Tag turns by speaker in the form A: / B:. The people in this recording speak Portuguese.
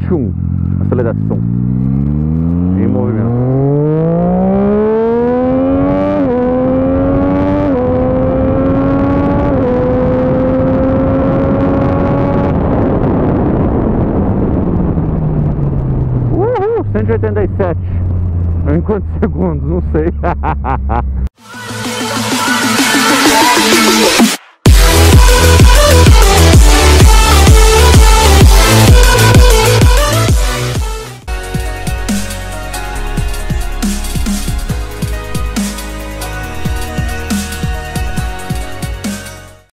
A: Tchum, aceleração em movimento. Uhul, 187. Em quantos segundos? Não sei.